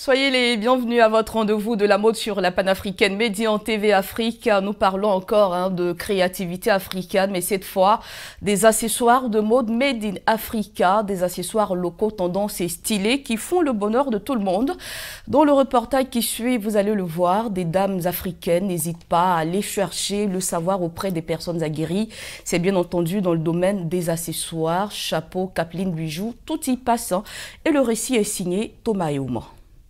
Soyez les bienvenus à votre rendez-vous de la mode sur la panafricaine Médian TV Afrique. Nous parlons encore de créativité africaine, mais cette fois des accessoires de mode made in Africa, des accessoires locaux tendance et stylés qui font le bonheur de tout le monde. Dans le reportage qui suit, vous allez le voir, des dames africaines n'hésitent pas à aller chercher le savoir auprès des personnes aguerries. C'est bien entendu dans le domaine des accessoires, chapeaux, capelines, bijoux, tout y passe. Et le récit est signé Thomas Eouma.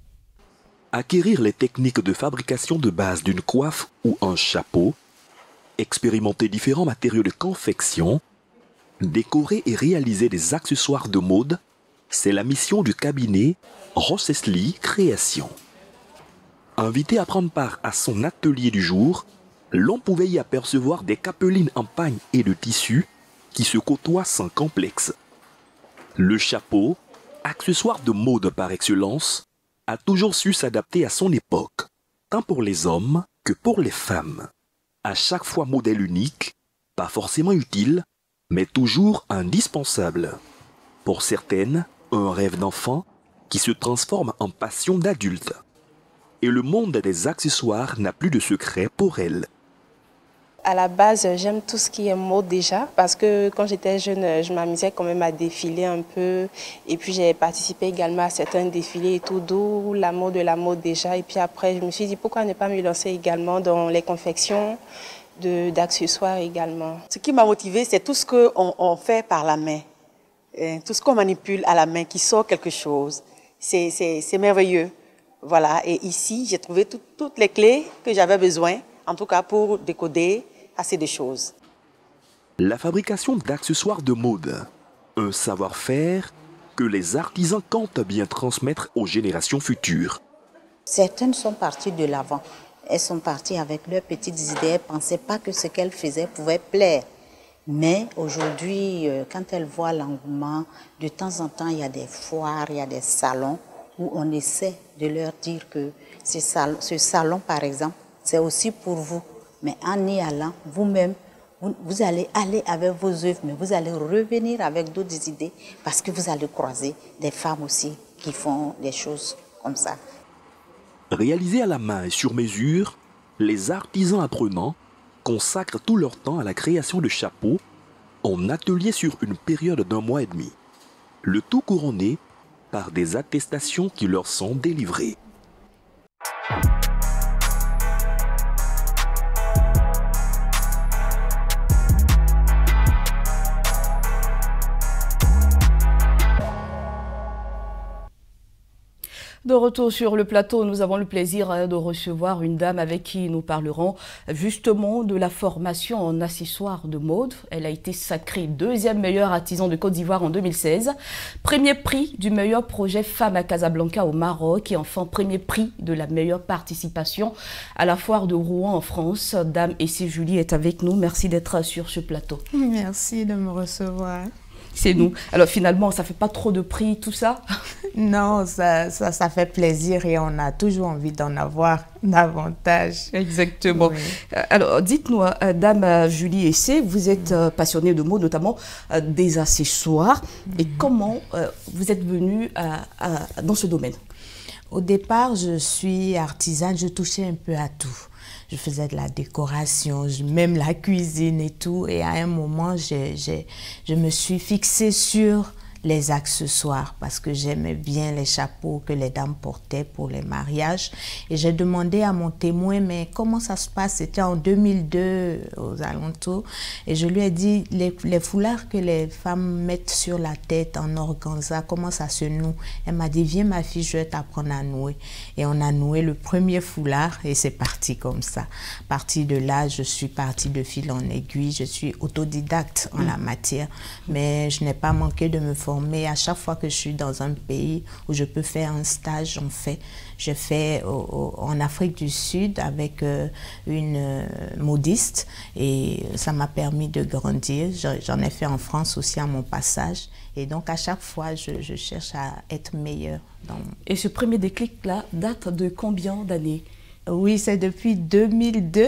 Acquérir les techniques de fabrication de base d'une coiffe ou un chapeau, expérimenter différents matériaux de confection, décorer et réaliser des accessoires de mode, c'est la mission du cabinet Rossesli Création. Invité à prendre part à son atelier du jour, l'on pouvait y apercevoir des capelines en pagne et de tissu qui se côtoient sans complexe. Le chapeau, accessoire de mode par excellence, a toujours su s'adapter à son époque, tant pour les hommes que pour les femmes. À chaque fois modèle unique, pas forcément utile, mais toujours indispensable. Pour certaines, un rêve d'enfant qui se transforme en passion d'adulte. Et le monde des accessoires n'a plus de secret pour elles. À la base, j'aime tout ce qui est mode déjà, parce que quand j'étais jeune, je m'amusais quand même à défiler un peu. Et puis j'ai participé également à certains défilés et tout, d'où l'amour de la mode déjà. Et puis après, je me suis dit, pourquoi ne pas me lancer également dans les confections d'accessoires également. Ce qui m'a motivée, c'est tout ce qu'on fait par la main. Tout ce qu'on manipule à la main, qui sort quelque chose. C'est merveilleux. Voilà. Et ici, j'ai trouvé toutes les clés que j'avais besoin, en tout cas pour décoder assez de choses. La fabrication d'accessoires de mode, un savoir-faire que les artisans comptent bien transmettre aux générations futures. Certaines sont parties de l'avant. Elles sont parties avec leurs petites idées. Elles ne pensaient pas que ce qu'elles faisaient pouvait plaire. Mais aujourd'hui, quand elles voient l'engouement, de temps en temps, il y a des foires, il y a des salons où on essaie de leur dire que ce salon, par exemple, c'est aussi pour vous. Mais en y allant, vous-même, vous allez aller avec vos œuvres, mais vous allez revenir avec d'autres idées parce que vous allez croiser des femmes aussi qui font des choses comme ça. Réalisés à la main et sur mesure, les artisans apprenants consacrent tout leur temps à la création de chapeaux en atelier sur une période d'1 mois et demi. Le tout couronné par des attestations qui leur sont délivrées. De retour sur le plateau, nous avons le plaisir de recevoir une dame avec qui nous parlerons justement de la formation en accessoires de mode. Elle a été sacrée 2e meilleure artisan de Côte d'Ivoire en 2016, premier prix du meilleur projet Femmes à Casablanca au Maroc et enfin premier prix de la meilleure participation à la foire de Rouen en France. Dame Essie Julie est avec nous. Merci d'être sur ce plateau. Merci de me recevoir. C'est nous. Alors finalement, ça ne fait pas trop de prix, tout ça? Non, ça fait plaisir et on a toujours envie d'en avoir davantage. Exactement. Oui. Alors dites-nous, Dame Julie Essé, vous êtes passionnée de mode, notamment des accessoires. Et comment vous êtes venue dans ce domaine? Au départ, je suis artisane, je touchais un peu à tout. Je faisais de la décoration, même la cuisine et tout. Et à un moment, je me suis fixée sur les accessoires parce que j'aimais bien les chapeaux que les dames portaient pour les mariages. Et j'ai demandé à mon témoin, mais comment ça se passe? C'était en 2002 aux alentours. Et je lui ai dit, les foulards que les femmes mettent sur la tête en organza, comment ça se noue? Elle m'a dit, viens ma fille, je vais t'apprendre à nouer. Et on a noué le premier foulard et c'est parti comme ça. À partir de là, je suis partie de fil en aiguille. Je suis autodidacte en la matière, mais je n'ai pas manqué de me former. À chaque fois que je suis dans un pays où je peux faire un stage, j'en fais. J'ai fait en Afrique du Sud avec une modiste et ça m'a permis de grandir. J'en ai fait en France aussi à mon passage. Et donc à chaque fois, je cherche à être meilleure. Et ce premier déclic-là date de combien d'années? Oui, c'est depuis 2002.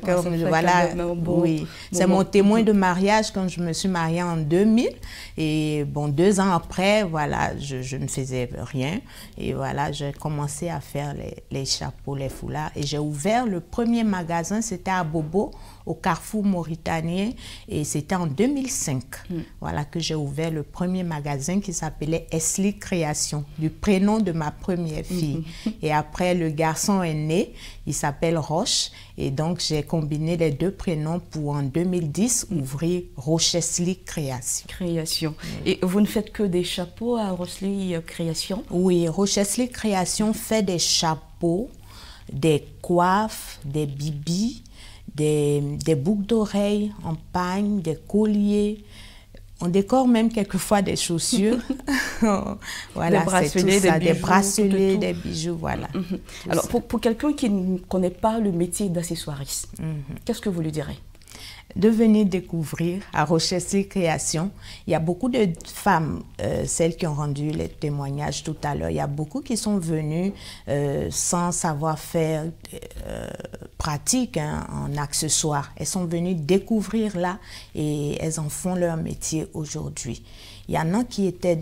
Oui, c'est mon témoin de mariage quand je me suis mariée en 2000. Et bon, 2 ans après, voilà, je ne faisais rien. Et voilà, j'ai commencé à faire les chapeaux, les foulards. Et j'ai ouvert le premier magasin, c'était à Bobo, au Carrefour Mauritanien. Et c'était en 2005. Voilà que j'ai ouvert le premier magasin qui s'appelait Esli Création, du prénom de ma première fille. Et après, le garçon est né, il s'appelle Roche. Et donc, j'ai combiné les 2 prénoms pour, en 2010, ouvrir Rochesli Création. Création. Et vous ne faites que des chapeaux à Rochesli Création? Oui, Rochesli Création fait des chapeaux, des coiffes, des bibis, des boucles d'oreilles en pagne, des colliers. On décore même quelquefois des chaussures. Voilà, des bracelets, c'est tout ça, des bijoux, des bracelets, des bijoux, voilà. Alors, pour quelqu'un qui ne connaît pas le métier d'accessoiriste, qu'est-ce que vous lui direz? De venir découvrir à Rochesli Création. Il y a beaucoup de femmes, celles qui ont rendu les témoignages tout à l'heure, il y a beaucoup qui sont venues sans savoir-faire pratique en accessoires. Elles sont venues découvrir là et elles en font leur métier aujourd'hui. Il y en a qui étaient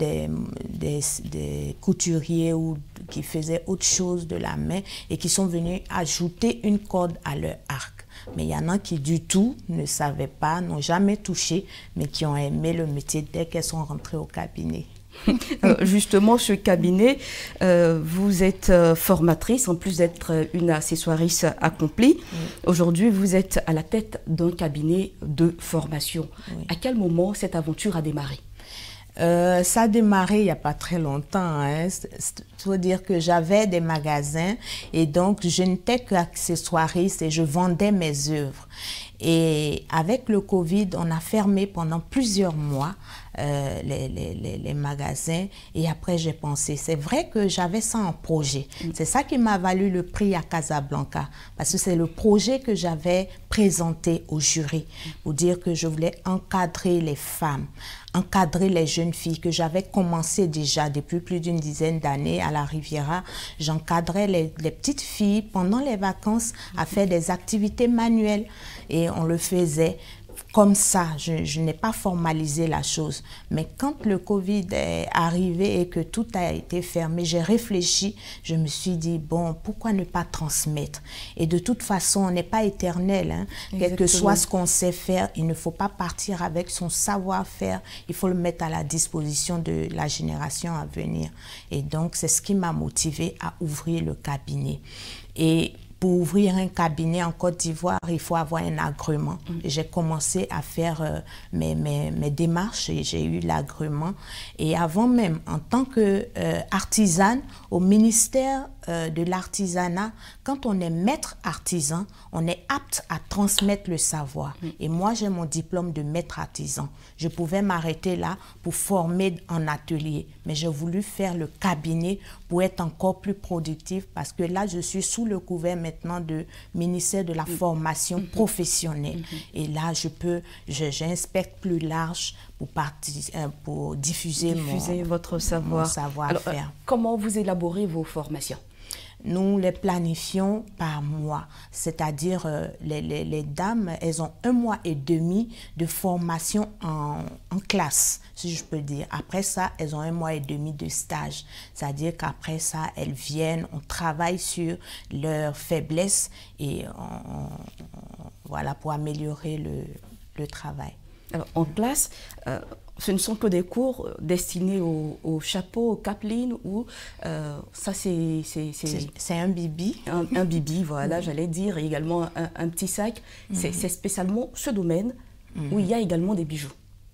des couturiers ou qui faisaient autre chose de la main et qui sont venus ajouter une corde à leur arc. Mais il y en a qui du tout ne savaient pas, n'ont jamais touché, mais qui ont aimé le métier dès qu'elles sont rentrées au cabinet. Alors, justement, ce cabinet, vous êtes formatrice, en plus d'être une accessoiriste accomplie. Aujourd'hui, vous êtes à la tête d'un cabinet de formation. À quel moment cette aventure a démarré? Ça a démarré il n'y a pas très longtemps. Il faut dire que j'avais des magasins et donc je n'étais qu'accessoiriste et je vendais mes œuvres. Et avec le Covid, on a fermé pendant plusieurs mois les magasins et après j'ai pensé, c'est vrai que j'avais ça en projet. C'est ça qui m'a valu le prix à Casablanca parce que c'est le projet que j'avais présenté au jury pour dire que je voulais encadrer les femmes, encadrer les jeunes filles, que j'avais commencé déjà depuis plus d'une dizaine d'années à la Riviera. J'encadrais les petites filles pendant les vacances à faire des activités manuelles et on le faisait comme ça. Je n'ai pas formalisé la chose. Mais quand le Covid est arrivé et que tout a été fermé, j'ai réfléchi, je me suis dit, bon, pourquoi ne pas transmettre? Et de toute façon, on n'est pas éternel. Hein? Quel que soit ce qu'on sait faire, il ne faut pas partir avec son savoir-faire. Il faut le mettre à la disposition de la génération à venir. Et donc, c'est ce qui m'a motivée à ouvrir le cabinet. Et pour ouvrir un cabinet en Côte d'Ivoire, il faut avoir un agrément. J'ai commencé à faire mes démarches et j'ai eu l'agrément. Et avant même, en tant qu'artisane, au ministère de l'artisanat, quand on est maître artisan, on est apte à transmettre le savoir. Et moi, j'ai mon diplôme de maître artisan. Je pouvais m'arrêter là pour former en atelier. Mais j'ai voulu faire le cabinet pour être encore plus productif parce que là, je suis sous le couvert maintenant du ministère de la formation professionnelle. Et là, j'inspecte plus large pour diffuser votre savoir-faire. Alors, comment vous élaborez vos formations? Nous les planifions par mois, c'est-à-dire les dames, elles ont 1 mois et demi de formation en classe, si je peux dire. Après ça, elles ont 1 mois et demi de stage, c'est-à-dire qu'après ça, elles viennent, on travaille sur leurs faiblesses et voilà, pour améliorer le travail. Alors, en classe, ce ne sont que des cours destinés au chapeau, au capeline ou ça c'est un bibi. Un bibi, voilà, j'allais dire, et également un petit sac. C'est spécialement ce domaine où il y a également des bijoux.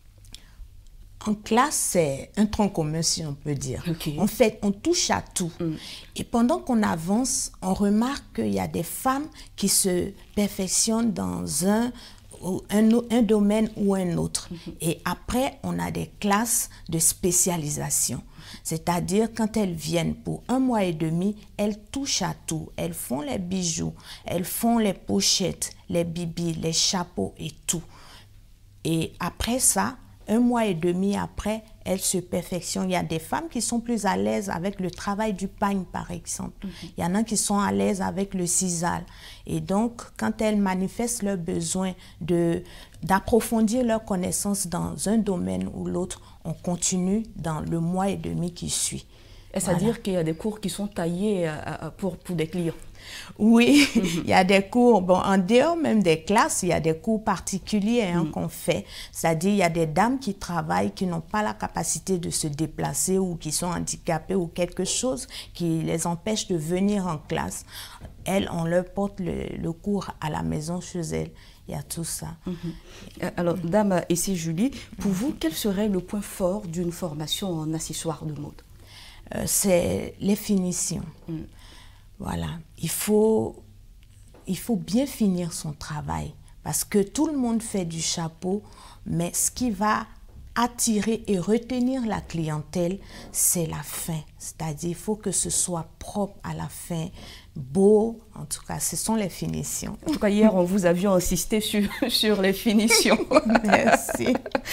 En classe, c'est un tronc commun, si on peut dire. En fait, on touche à tout. Et pendant qu'on avance, on remarque qu'il y a des femmes qui se perfectionnent dans un domaine ou un autre. Et après, on a des classes de spécialisation. C'est-à-dire, quand elles viennent pour 1 mois et demi, elles touchent à tout. Elles font les bijoux, elles font les pochettes, les bibis, les chapeaux et tout. Et après ça, 1 mois et demi après, elles se perfectionnent. Il y a des femmes qui sont plus à l'aise avec le travail du pagne, par exemple. Il y en a qui sont à l'aise avec le sisal. Et donc, quand elles manifestent leur besoin d'approfondir leurs connaissances dans un domaine ou l'autre, on continue dans le mois et demi qui suit. Est-ce à dire qu'il y a des cours qui sont taillés pour des clients? Oui, il y a des cours, bon, en dehors même des classes, il y a des cours particuliers qu'on fait. C'est-à-dire, il y a des dames qui travaillent, qui n'ont pas la capacité de se déplacer ou qui sont handicapées ou quelque chose qui les empêche de venir en classe. Elles, on leur porte le cours à la maison chez elles. Il y a tout ça. Alors, dame, ici Julie, pour vous, quel serait le point fort d'une formation en accessoires de mode? C'est les finitions. Voilà, il faut bien finir son travail parce que tout le monde fait du chapeau, mais ce qui va attirer et retenir la clientèle, c'est la fin. C'est-à-dire, il faut que ce soit propre à la fin, beau. En tout cas, ce sont les finitions. En tout cas, hier, on vous aviez insisté sur les finitions. Merci.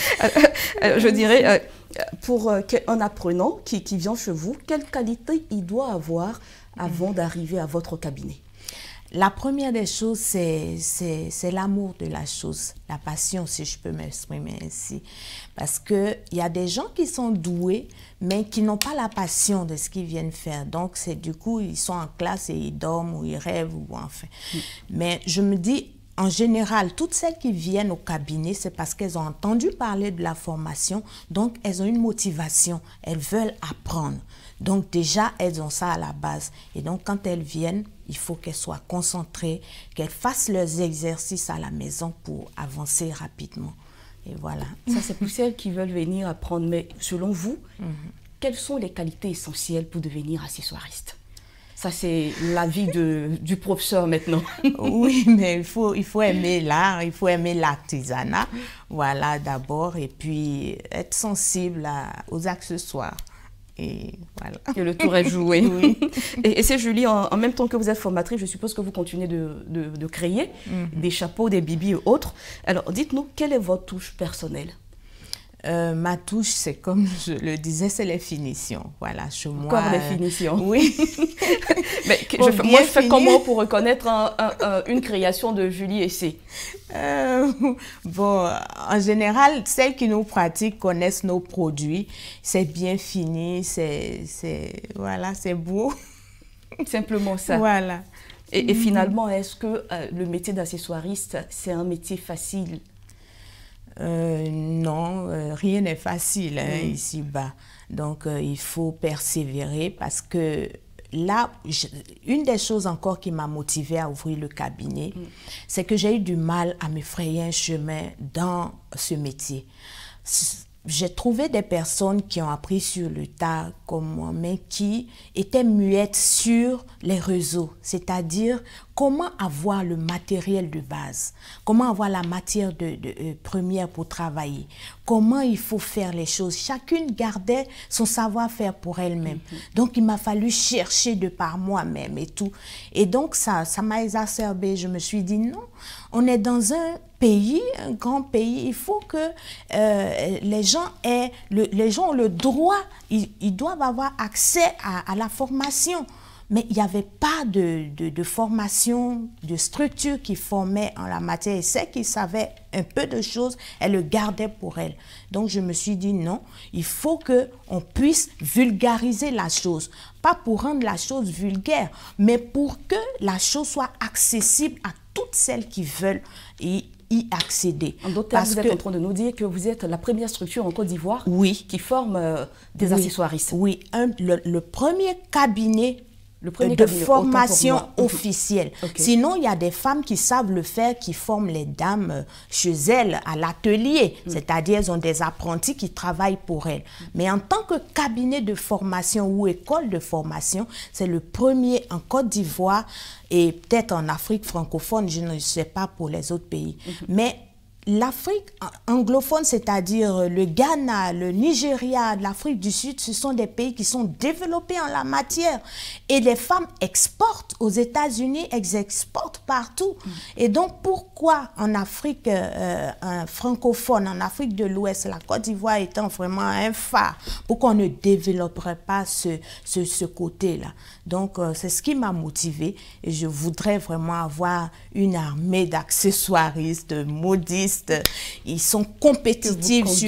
Je dirais, pour un apprenant qui vient chez vous, quelle qualité il doit avoir avant d'arriver à votre cabinet? La première des choses, c'est l'amour de la chose, la passion, si je peux m'exprimer ainsi. Parce qu'il y a des gens qui sont doués, mais qui n'ont pas la passion de ce qu'ils viennent faire. Donc, du coup, ils sont en classe et ils dorment ou ils rêvent ou enfin. Mais je me dis, en général, toutes celles qui viennent au cabinet, c'est parce qu'elles ont entendu parler de la formation, donc elles ont une motivation, elles veulent apprendre. Donc déjà, elles ont ça à la base. Et donc, quand elles viennent, il faut qu'elles soient concentrées, qu'elles fassent leurs exercices à la maison pour avancer rapidement. Et voilà. Ça, c'est pour celles qui veulent venir apprendre. Mais selon vous, quelles sont les qualités essentielles pour devenir accessoiriste? Ça, c'est l'avis du professeur maintenant. Oui, mais il faut aimer l'art, il faut aimer l'artisanat. Voilà, d'abord. Et puis, être sensible aux accessoires. Et voilà. Et le tour est joué. Oui. Et c'est Julie, en même temps que vous êtes formatrice, je suppose que vous continuez de créer des chapeaux, des bibis et autres. Alors, dites-nous, quelle est votre touche personnelle? Ma touche, c'est comme je le disais, c'est les finitions. Voilà, chez moi. Encore les finitions. Oui. Mais moi, je fais comment pour reconnaître une création de Julie Essé? Bon, en général, celles qui nous pratiquent connaissent nos produits. C'est bien fini, voilà, c'est beau. Simplement ça. Voilà. Et finalement, est-ce que le métier d'accessoiriste, c'est un métier facile? Non, rien n'est facile ici-bas. Donc, il faut persévérer parce que là, une des choses encore qui m'a motivée à ouvrir le cabinet, c'est que j'ai eu du mal à me frayer un chemin dans ce métier. J'ai trouvé des personnes qui ont appris sur le tas comme moi, mais qui étaient muettes sur les réseaux, c'est-à-dire comment avoir le matériel de base, comment avoir la matière première pour travailler, comment il faut faire les choses. Chacune gardait son savoir-faire pour elle-même. Donc, il m'a fallu chercher de par moi-même et tout. Et donc, ça m'a exacerbé. Je me suis dit, non, on est dans un pays, un grand pays, il faut que les gens ont le droit, ils doivent avoir accès à la formation. Mais il n'y avait pas de formation, de structure qui formait en la matière. Et celles qui savaient un peu de choses, elles le gardaient pour elles. Donc je me suis dit non, il faut qu'on puisse vulgariser la chose. Pas pour rendre la chose vulgaire, mais pour que la chose soit accessible à toutes celles qui veulent y accéder. En d'autres termes, vous êtes en train de nous dire que vous êtes la première structure en Côte d'Ivoire qui forme des accessoiristes. Oui, le premier cabinet de formation officielle. Sinon, il y a des femmes qui savent le faire, qui forment les dames chez elles à l'atelier. C'est-à-dire, elles ont des apprentis qui travaillent pour elles. Mais en tant que cabinet de formation ou école de formation, c'est le premier en Côte d'Ivoire et peut-être en Afrique francophone, je ne sais pas pour les autres pays. Mais l'Afrique anglophone, c'est-à-dire le Ghana, le Nigeria, l'Afrique du Sud, ce sont des pays qui sont développés en la matière. Et les femmes exportent aux États-Unis, elles exportent partout. Et donc, pourquoi en Afrique francophone, en Afrique de l'Ouest, la Côte d'Ivoire étant vraiment un phare, pourquoi on ne développerait pas ce côté-là? Donc, c'est ce qui m'a motivée. Et je voudrais vraiment avoir une armée d'accessoiristes, modistes. Ils sont compétitifs sur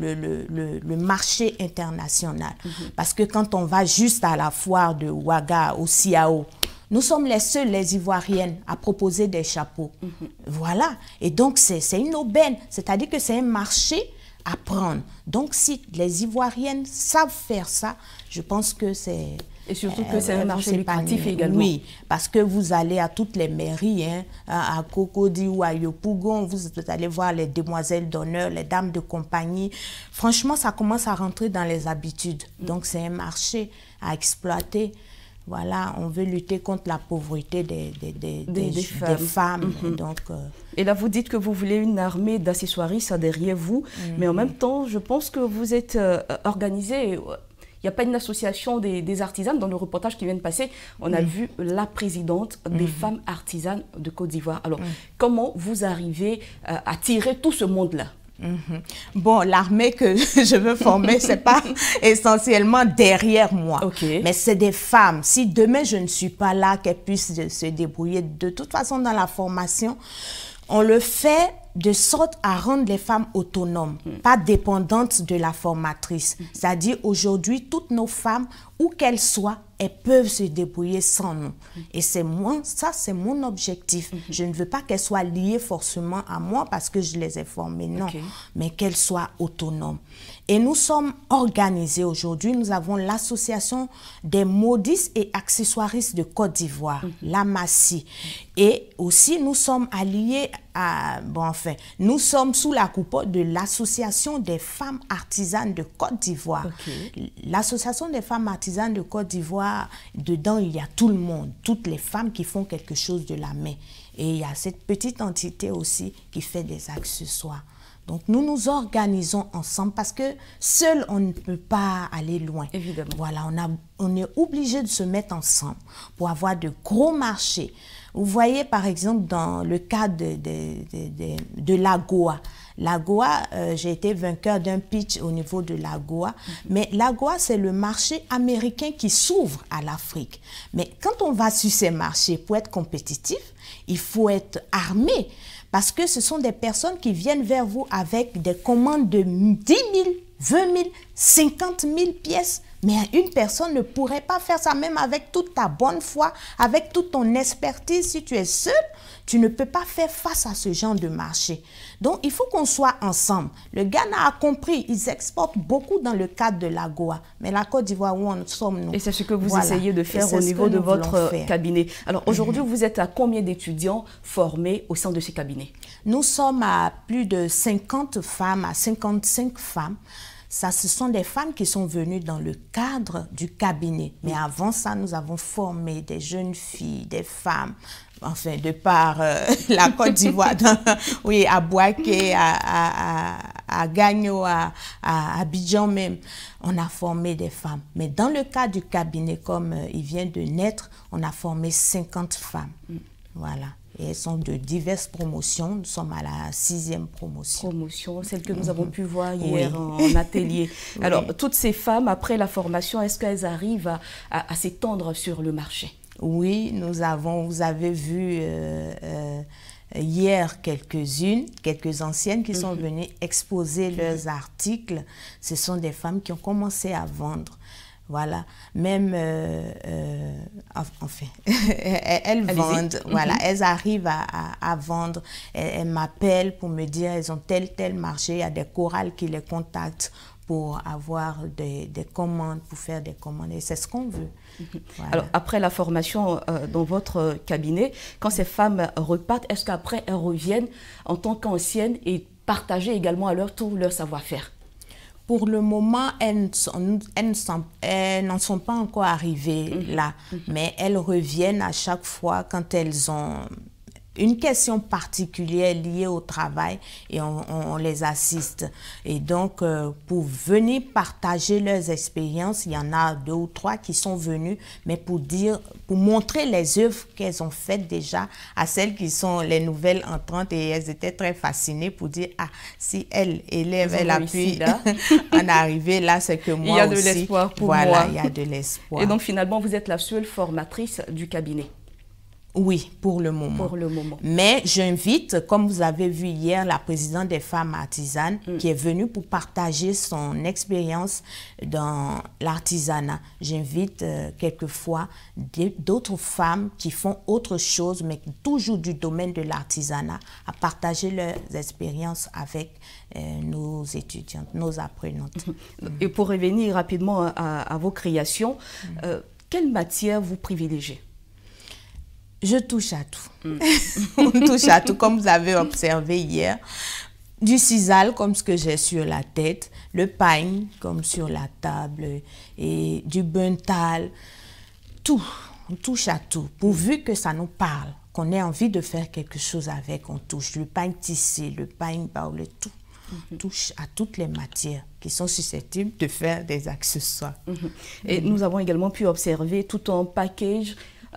le marché international. Parce que quand on va juste à la foire de Ouaga, au Siao, nous sommes les seules, les Ivoiriennes, à proposer des chapeaux. Voilà. Et donc, c'est une aubaine. C'est-à-dire que c'est un marché à prendre. Donc, si les Ivoiriennes savent faire ça, je pense que c'est... Et surtout que c'est un marché lucratif également. Oui, parce que vous allez à toutes les mairies, hein, à Cocody ou à Yopougon, vous allez voir les demoiselles d'honneur, les dames de compagnie. Franchement, ça commence à rentrer dans les habitudes. Donc, c'est un marché à exploiter. Voilà, on veut lutter contre la pauvreté des femmes. Donc, et là, vous dites que vous voulez une armée d'accessoiristes derrière vous, mais en même temps, je pense que vous êtes organisé. Il n'y a pas une association des artisanes. Dans le reportage qui vient de passer, on a vu la présidente des femmes artisanes de Côte d'Ivoire. Alors, comment vous arrivez à tirer tout ce monde-là? Bon, l'armée que je veux former, ce n'est pas essentiellement derrière moi, mais c'est des femmes. Si demain je ne suis pas là, qu'elles puissent se débrouiller. De toute façon, dans la formation, on le fait de sorte à rendre les femmes autonomes, pas dépendantes de la formatrice. C'est-à-dire, aujourd'hui, toutes nos femmes, où qu'elles soient, elles peuvent se débrouiller sans nous. Et c'est moi, ça c'est mon objectif. Je ne veux pas qu'elles soient liées forcément à moi parce que je les ai formées, non. Mais qu'elles soient autonomes. Et nous sommes organisés aujourd'hui. Nous avons l'association des modistes et accessoiristes de Côte d'Ivoire, la MASSI. Et aussi, nous sommes alliés à... Bon, enfin, nous sommes sous la coupole de l'association des femmes artisanes de Côte d'Ivoire. L'association des femmes artisanes de Côte d'Ivoire, dedans, il y a tout le monde, toutes les femmes qui font quelque chose de la main. Et il y a cette petite entité aussi qui fait des accessoires. Donc, nous nous organisons ensemble parce que seul, on ne peut pas aller loin. Évidemment. Voilà, on est obligé de se mettre ensemble pour avoir de gros marchés. Vous voyez, par exemple, dans le cas de l'AGOA. L'AGOA, j'ai été vainqueur d'un pitch au niveau de l'AGOA. Mais l'AGOA, c'est le marché américain qui s'ouvre à l'Afrique. Mais quand on va sur ces marchés, pour être compétitif, il faut être armé. Parce que ce sont des personnes qui viennent vers vous avec des commandes de 10 000, 20 000, 50 000 pièces. Mais une personne ne pourrait pas faire ça, même avec toute ta bonne foi, avec toute ton expertise. Si tu es seul, tu ne peux pas faire face à ce genre de marché. Donc, il faut qu'on soit ensemble. Le Ghana a compris, ils exportent beaucoup dans le cadre de l'AGOA. Mais la Côte d'Ivoire, où en sommes-nous? Et c'est ce que vous essayez de faire au niveau de votre cabinet. Alors, aujourd'hui, vous êtes à combien d'étudiants formés au sein de ces cabinets? Nous sommes à plus de 50 femmes, à 55 femmes. Ça, ce sont des femmes qui sont venues dans le cadre du cabinet. Mais avant ça, nous avons formé des jeunes filles, des femmes, enfin, de par la Côte d'Ivoire, oui, à Bouaké, à Gagno, à Abidjan même. On a formé des femmes. Mais dans le cadre du cabinet, comme il vient de naître, on a formé 50 femmes. Voilà. Et elles sont de diverses promotions. Nous sommes à la 6e promotion. Celle que nous avons pu voir hier en atelier. Alors, toutes ces femmes, après la formation, est-ce qu'elles arrivent à s'étendre sur le marché? Oui, nous avons, vous avez vu hier quelques anciennes qui sont venues exposer leurs articles. Ce sont des femmes qui ont commencé à vendre. Voilà, même, enfin, elles vendent, voilà, elles arrivent à vendre, elles m'appellent pour me dire, elles ont tel marché, il y a des chorales qui les contactent pour avoir des commandes, pour faire des commandes, et c'est ce qu'on veut. Voilà. Alors, après la formation dans votre cabinet, quand ces femmes repartent, est-ce qu'après elles reviennent en tant qu'anciennes et partager également à leur tour leur savoir-faire? Pour le moment, elles n'en sont pas encore arrivées là, mais elles reviennent à chaque fois quand elles ont une question particulière liée au travail et on les assiste. Et donc, pour venir partager leurs expériences, il y en a 2 ou 3 qui sont venus, mais pour montrer les œuvres qu'elles ont faites déjà à celles qui sont les nouvelles entrantes, et elles étaient très fascinées pour dire, ah, si elle, élève, elle a pu en arriver là, c'est que moi aussi. Il y a de l'espoir pour moi. Voilà, il y a de l'espoir. Et donc, finalement, vous êtes la seule formatrice du cabinet? Oui, pour le moment. Pour le moment. Mais j'invite, comme vous avez vu hier, la présidente des femmes artisanes qui est venue pour partager son expérience dans l'artisanat. J'invite quelquefois d'autres femmes qui font autre chose, mais toujours du domaine de l'artisanat, à partager leurs expériences avec nos étudiantes, nos apprenantes. Et pour revenir rapidement à vos créations, quelle matière vous privilégiez? Je touche à tout. On touche à tout, comme vous avez observé hier. Du sisal, comme ce que j'ai sur la tête, le pagne, comme sur la table, et du buntal. Tout, on touche à tout. Pourvu que ça nous parle, qu'on ait envie de faire quelque chose avec, on touche. Le pagne tissé, le pagne baoulé, tout. On touche à toutes les matières qui sont susceptibles de faire des accessoires. Et nous avons également pu observer tout un package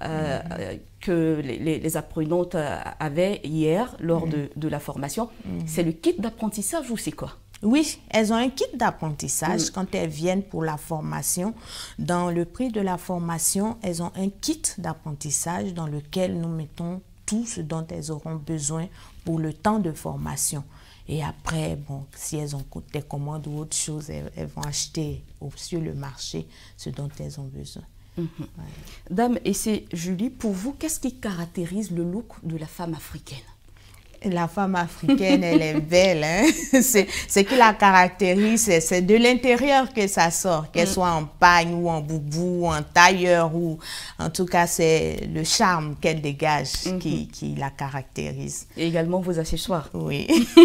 que les apprenantes avaient hier lors de la formation. C'est le kit d'apprentissage ou c'est quoi? Oui, elles ont un kit d'apprentissage quand elles viennent pour la formation. Dans le prix de la formation, elles ont un kit d'apprentissage dans lequel nous mettons tout ce dont elles auront besoin pour le temps de formation. Et après, bon, si elles ont des commandes ou autre chose, elles vont acheter sur le marché ce dont elles ont besoin. Ouais. Dame, et c'est Julie, pour vous, qu'est-ce qui caractérise le look de la femme africaine? La femme africaine, elle est belle. Hein? Ce qui la caractérise, c'est de l'intérieur que ça sort, qu'elle soit en pagne ou en boubou, ou en tailleur, ou en tout cas, c'est le charme qu'elle dégage qui la caractérise. Et également vos accessoires. Oui.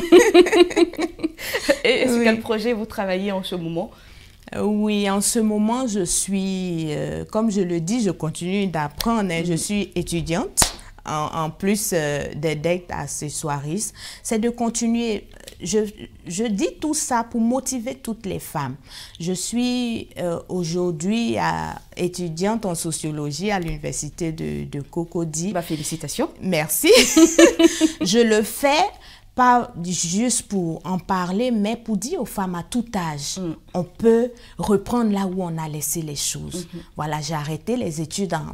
Et sur quel projet vous travaillez en ce moment? Oui, en ce moment, je suis, comme je le dis, je continue d'apprendre. Hein, je suis étudiante, en plus d'être accessoiriste. C'est de continuer. Je dis tout ça pour motiver toutes les femmes. Je suis aujourd'hui étudiante en sociologie à l'université de Cocody. Bah, félicitations. Merci. Je le fais pas juste pour en parler, mais pour dire aux femmes à tout âge, on peut reprendre là où on a laissé les choses. Voilà, j'ai arrêté les études en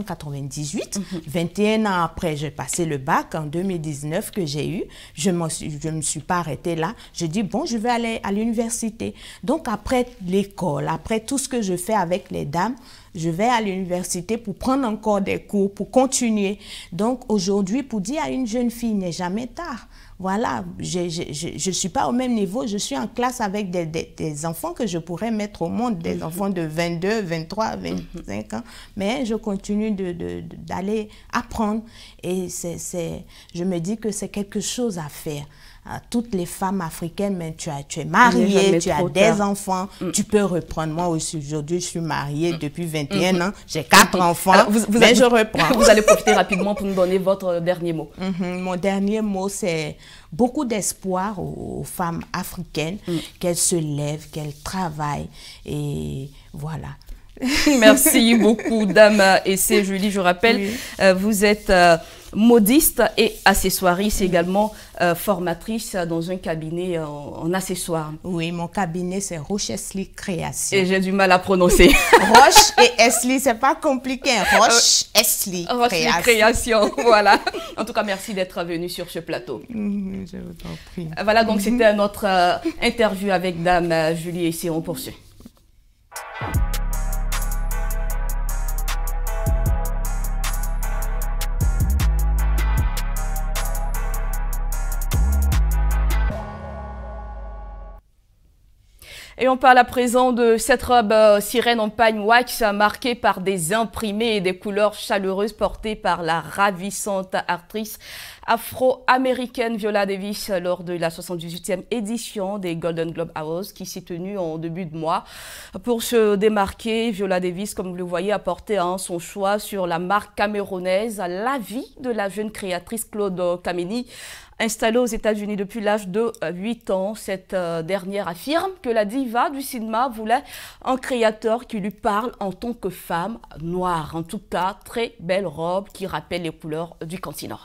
1998. 21 ans après, j'ai passé le bac en 2019 que j'ai eu. Je me suis pas arrêtée là. Je dis, bon, je vais aller à l'université. Donc, après l'école, après tout ce que je fais avec les dames, je vais à l'université pour prendre encore des cours, pour continuer. Donc, aujourd'hui, pour dire à une jeune fille, il n'est jamais tard. Voilà, je ne suis pas au même niveau, je suis en classe avec des enfants que je pourrais mettre au monde, des enfants de 22, 23, 25 ans, mais je continue d'aller apprendre et je me dis que c'est quelque chose à faire. À toutes les femmes africaines, mais tu es mariée, tu as des enfants, tu peux reprendre. Moi aussi, aujourd'hui, je suis mariée depuis 21 ans, j'ai 4 enfants, alors, mais je reprends. Vous allez profiter rapidement pour nous donner votre dernier mot. Mon dernier mot, c'est beaucoup d'espoir aux femmes africaines, qu'elles se lèvent, qu'elles travaillent, et voilà. Merci beaucoup, Dame Essé Julie. Je rappelle, vous êtes modiste et accessoiriste, également formatrice dans un cabinet en accessoires. Oui, mon cabinet, c'est Roche Esli Création. Et j'ai du mal à prononcer. Roche et Esli, c'est pas compliqué. Roche Esli Création. Voilà. En tout cas, merci d'être venu sur ce plateau. Je vous en prie. Voilà, donc c'était notre interview avec Dame Julie Essé. On poursuit. Et on parle à présent de cette robe sirène en pagne wax marquée par des imprimés et des couleurs chaleureuses portées par la ravissante actrice afro-américaine Viola Davis lors de la 78e édition des Golden Globe Awards qui s'est tenue en début de mois. Pour se démarquer, Viola Davis, comme vous le voyez, a porté son choix sur la marque camerounaise La Vie de la jeune créatrice Claude Kameni. Installée aux États-Unis depuis l'âge de 8 ans, cette dernière affirme que la diva du cinéma voulait un créateur qui lui parle en tant que femme noire. En tout cas, très belle robe qui rappelle les couleurs du continent.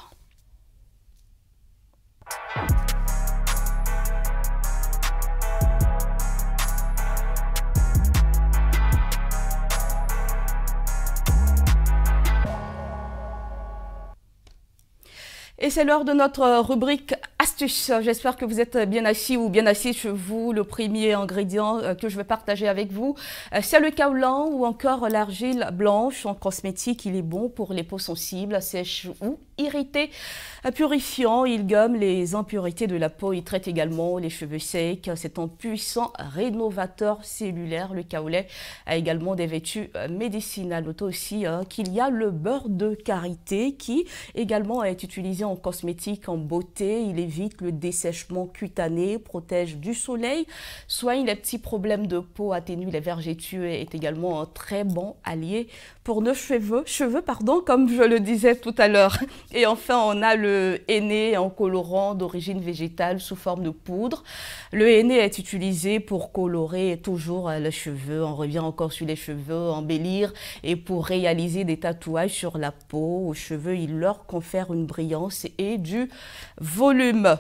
Et c'est l'heure de notre rubrique astuces. J'espère que vous êtes bien assis ou bien assis chez vous. Le premier ingrédient que je vais partager avec vous, c'est le kaolin ou encore l'argile blanche en cosmétique. Il est bon pour les peaux sensibles, sèches ou irritées. Purifiant, il gomme les impuretés de la peau. Il traite également les cheveux secs. C'est un puissant rénovateur cellulaire. Le kaolin a également des vertus médicinales. Notez aussi qu'il y a le beurre de karité qui également est utilisé en cosmétique, en beauté. Il évite le dessèchement cutané, protège du soleil, soigne les petits problèmes de peau, atténue les vergetures et est également un très bon allié pour nos cheveux, comme je le disais tout à l'heure. Et enfin, on a le henné en colorant d'origine végétale sous forme de poudre. Le henné est utilisé pour colorer toujours les cheveux. On revient encore sur les cheveux, embellir et pour réaliser des tatouages sur la peau. Aux cheveux, il leur confère une brillance et du volume.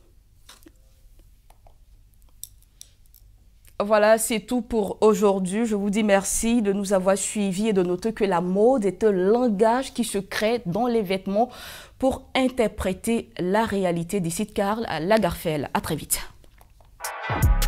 Voilà, c'est tout pour aujourd'hui. Je vous dis merci de nous avoir suivis et de noter que la mode est un langage qui se crée dans les vêtements pour interpréter la réalité. D'ici Karl Lagerfeld. À très vite.